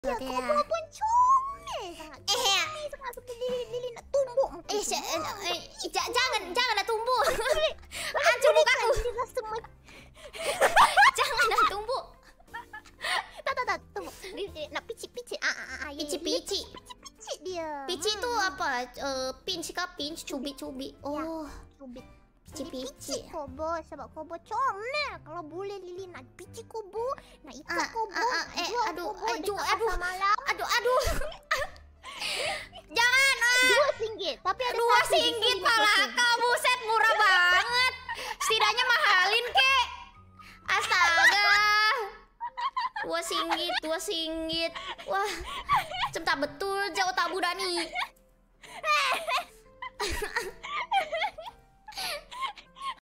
Ya, Kobo pun comel sangat. Sangat seperti Lili nak tumbuk. Janganlah tumbuk. Hancur mukaku. Janganlah tumbuk. Tak tumbuk. Nak picit-picit. Picit-picit. Picit dia. Picit tu apa? Pinch kah? Pinch, cubit-cubit. Oh, cubit. picit-picit. Kobo sebab Kobo comel. Kalau boleh Lili nak picit Kobo, nak ikat Kobo. Aduh. Jangan. RM2. Tapi ada RM2 pala kau, buset murah banget. Setidaknya mahalin kek. Astaga. RM2. Wah, cem tak betul jauh tak budani.